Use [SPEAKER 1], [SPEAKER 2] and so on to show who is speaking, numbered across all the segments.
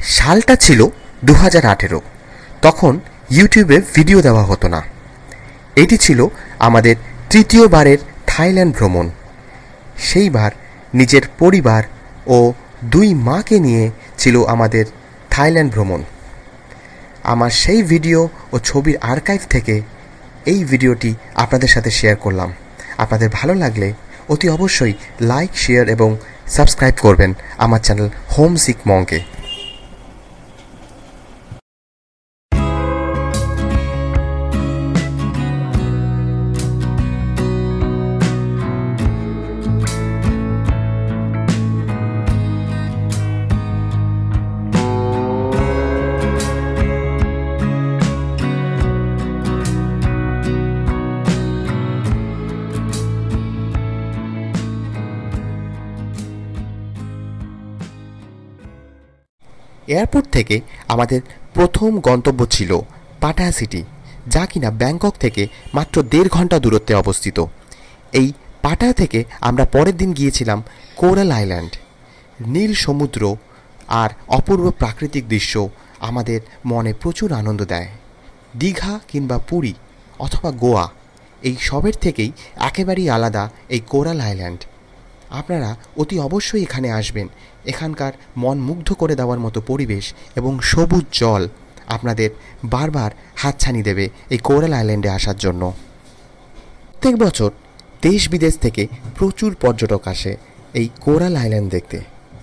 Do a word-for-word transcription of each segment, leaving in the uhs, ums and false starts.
[SPEAKER 1] সালটা ছিল দু হাজার আঠেরো। তখন ইউটিউবে ভিডিও দেওয়া হতো না। এটি ছিল আমাদের তৃতীয়বারের থাইল্যান্ড ভ্রমণ। সেইবার নিজের পরিবার ও দুই মাকে নিয়ে ছিল আমাদের থাইল্যান্ড ভ্রমণ। আমার সেই ভিডিও ও ছবির আর্কাইভ থেকে এই ভিডিওটি আপনাদের সাথে শেয়ার করলাম। আপনাদের ভালো লাগলে অতি অবশ্যই লাইক, শেয়ার এবং সাবস্ক্রাইব করবেন আমার চ্যানেল হোম সিক মংকে। এয়ারপোর্ট থেকে আমাদের প্রথম গন্তব্য ছিল পাটায়া সিটি, যা কিনা ব্যাংকক থেকে মাত্র দেড় ঘন্টা দূরত্বে অবস্থিত। এই পাটায়া থেকে আমরা পরের দিন গিয়েছিলাম কোরাল আইল্যান্ড। নীল সমুদ্র আর অপূর্ব প্রাকৃতিক দৃশ্য আমাদের মনে প্রচুর আনন্দ দেয়। দীঘা কিংবা পুরী অথবা গোয়া, এই সবের থেকেই একেবারেই আলাদা এই কোরাল আইল্যান্ড। আপনারা অতি অবশ্যই এখানে আসবেন। এখানকার মন মুগ্ধ করে দেওয়ার মতো পরিবেশ এবং সবুজ জল আপনাদের বারবার হাতছানি দেবে এই কোরাল আইল্যান্ডে আসার জন্য। প্রত্যেক বছর দেশ বিদেশ থেকে প্রচুর পর্যটক আসে এই কোরাল আইল্যান্ড দেখতে।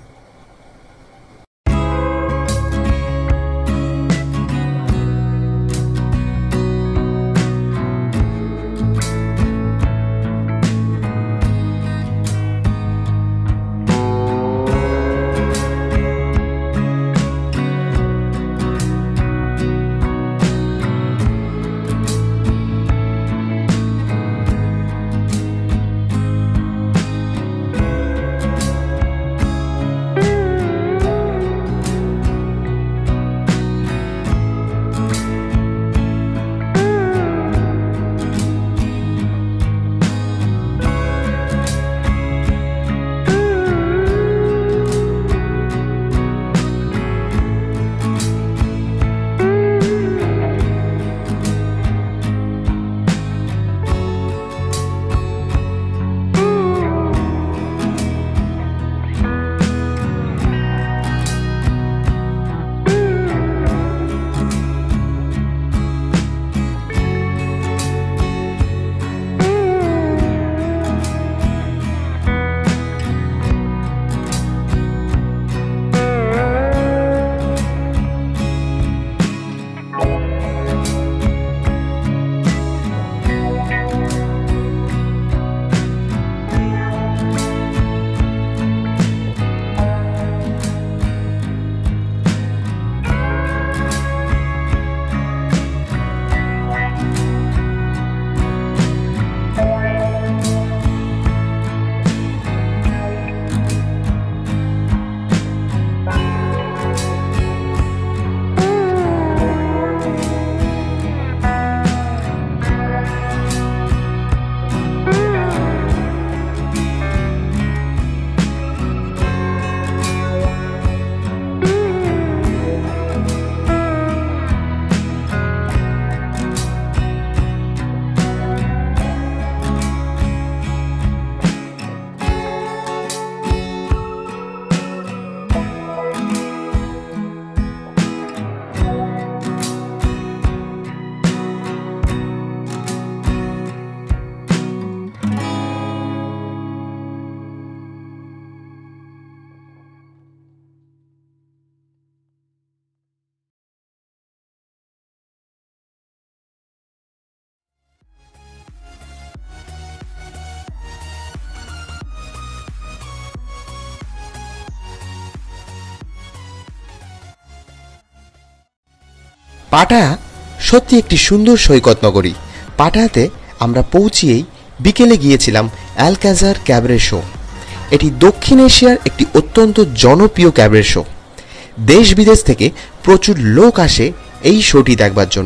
[SPEAKER 1] পাটায়া সত্যি একটি সুন্দর সৈকত নগরী। পাটায়াতে আমরা পৌঁছিয়েই বিকেলে গিয়েছিলাম অ্যালকাজার ক্যাবরে শো। এটি দক্ষিণ এশিয়ার একটি অত্যন্ত জনপ্রিয় ক্যাবরে শো। দেশ বিদেশ থেকে প্রচুর লোক আসে এই শোটি দেখবার জন্য।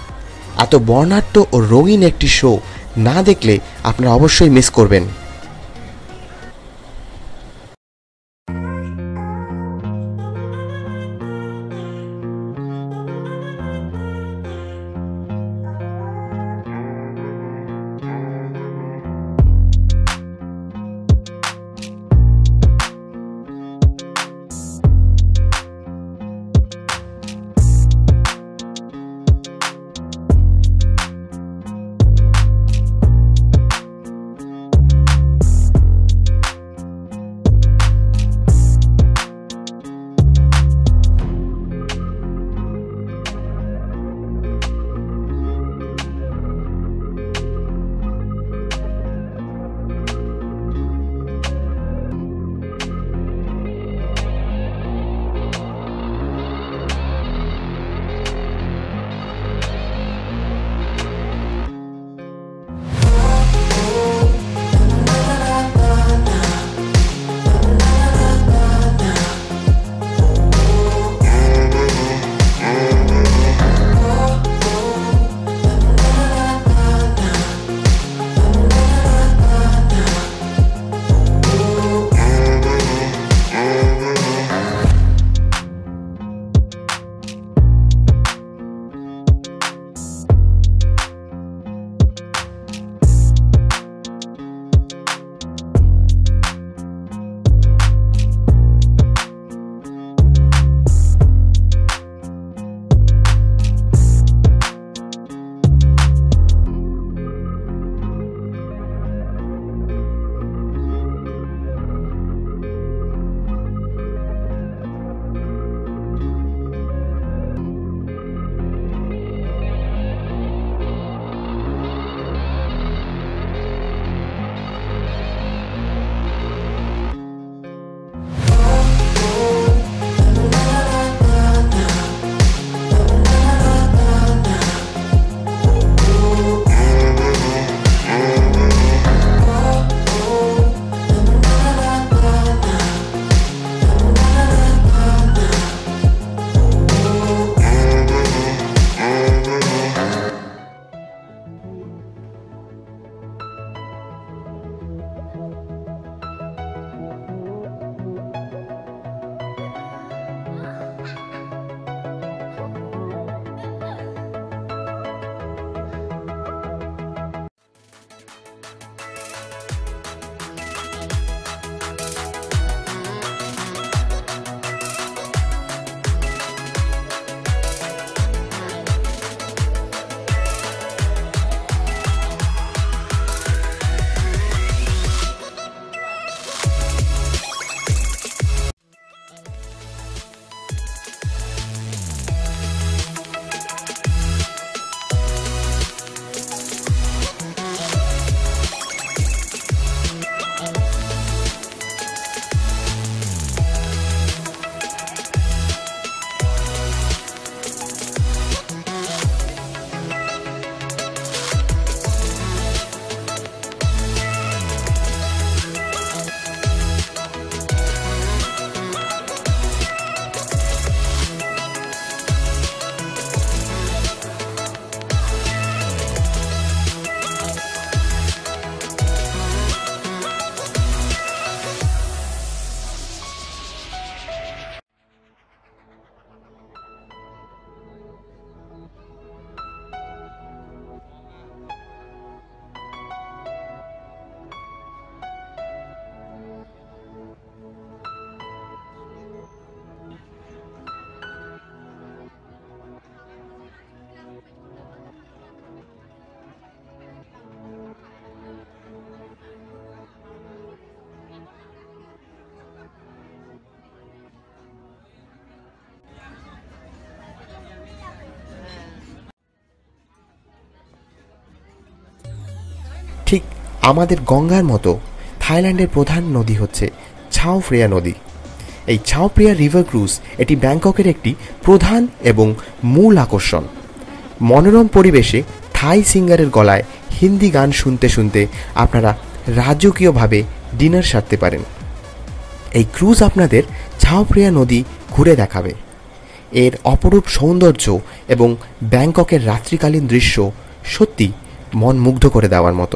[SPEAKER 1] এত বর্ণাঢ্য ও রঙিন একটি শো না দেখলে আপনারা অবশ্যই মিস করবেন। আমাদের গঙ্গার মতো থাইল্যান্ডের প্রধান নদী হচ্ছে ছাও ফ্রেয়া নদী। এই ছাও ফ্রেয়া রিভার ক্রুজ এটি ব্যাংককের একটি প্রধান এবং মূল আকর্ষণ। মনোরম পরিবেশে থাই সিঙ্গারের গলায় হিন্দি গান শুনতে শুনতে আপনারা রাজকীয়ভাবে ডিনার সারতে পারেন। এই ক্রুজ আপনাদের ছাও ফ্রেয়া নদী ঘুরে দেখাবে। এর অপরূপ সৌন্দর্য এবং ব্যাংককের রাত্রিকালীন দৃশ্য সত্যি মন মুগ্ধ করে দেওয়ার মতো।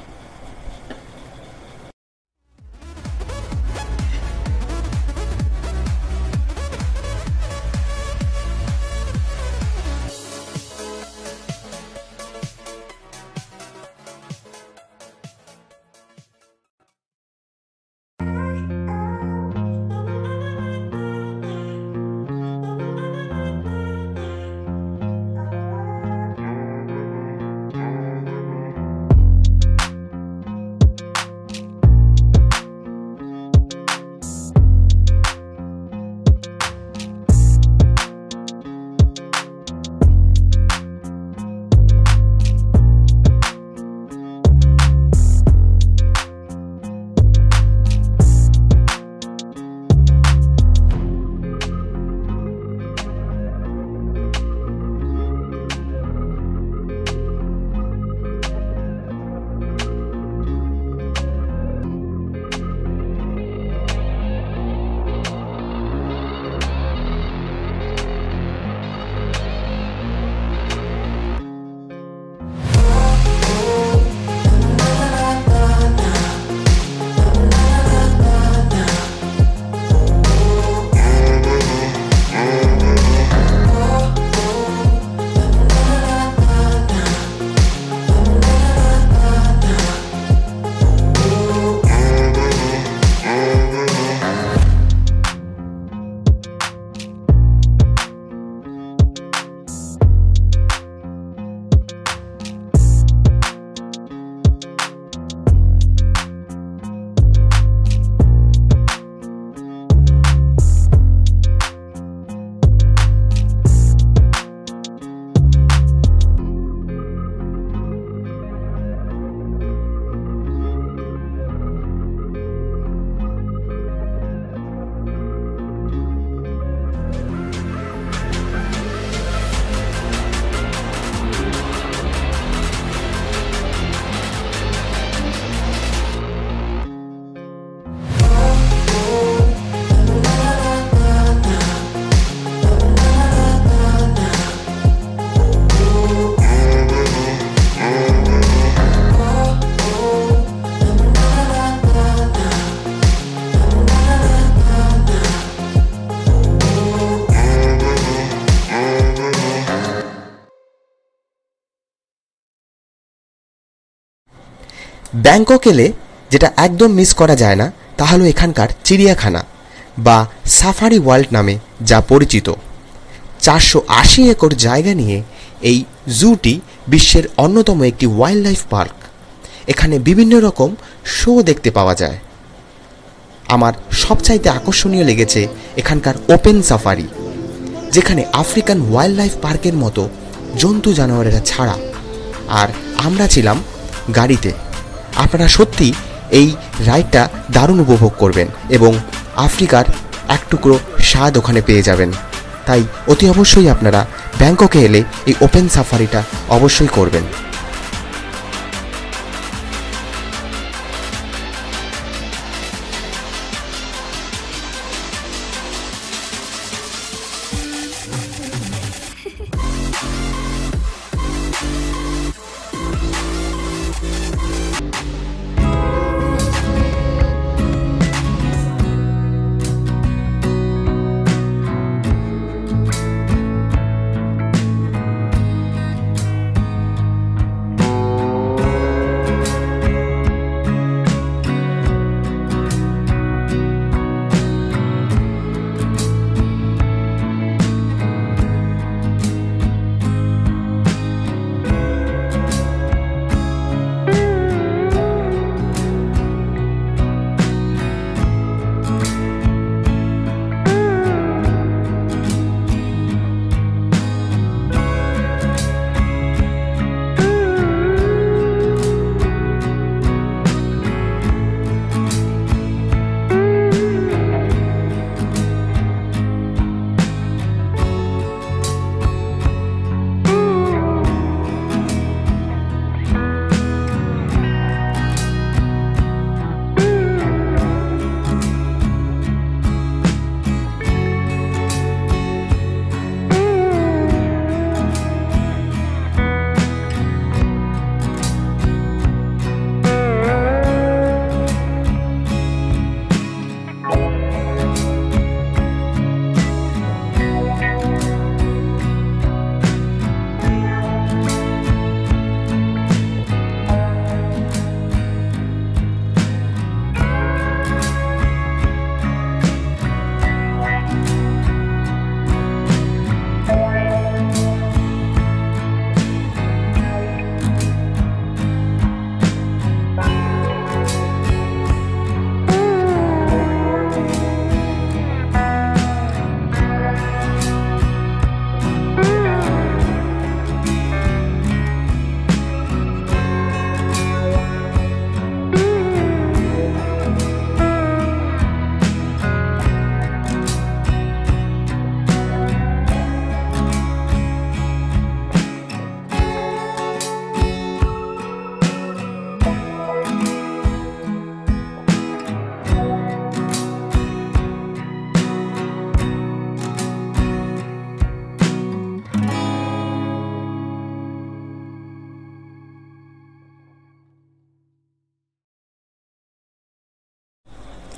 [SPEAKER 1] ব্যাংকক এলে যেটা একদম মিস করা যায় না তা হলো এখানকার চিড়িয়াখানা বা সাফারি ওয়ার্ল্ড নামে যা পরিচিত। চারশো আশি একর জায়গা নিয়ে এই জুটি বিশ্বের অন্যতম একটি ওয়াইল্ড লাইফ পার্ক। এখানে বিভিন্ন রকম শো দেখতে পাওয়া যায়। আমার সবচাইতে আকর্ষণীয় লেগেছে এখানকার ওপেন সাফারি, যেখানে আফ্রিকান ওয়াইল্ড লাইফ পার্কের মতো জন্তু জানোয়ারেরা ছাড়া। আর আমরা ছিলাম গাড়িতে। আপনারা সত্যি এই রাইডটা দারুণ উপভোগ করবেন এবং আফ্রিকার এক টুকরো স্বাদ ওখানে পেয়ে যাবেন। তাই অতি অবশ্যই আপনারা ব্যাংককে এলে এই ওপেন সাফারিটা অবশ্যই করবেন।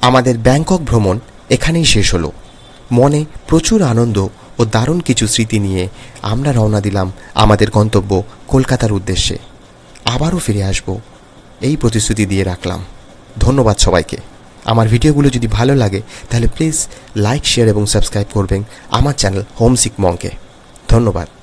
[SPEAKER 1] আমাদের ব্যাংকক ভ্রমণ এখানেই শেষ হলো। মনে প্রচুর আনন্দ ও দারুণ কিছু স্মৃতি নিয়ে আমরা রওনা দিলাম আমাদের গন্তব্য কলকাতার উদ্দেশ্যে। আবারও ফিরে আসব এই প্রতিশ্রুতি দিয়ে রাখলাম। ধন্যবাদ সবাইকে। আমার ভিডিওগুলো যদি ভালো লাগে তাহলে প্লিজ লাইক, শেয়ার এবং সাবস্ক্রাইব করবেন আমার চ্যানেল হোমসিক মংকে। ধন্যবাদ।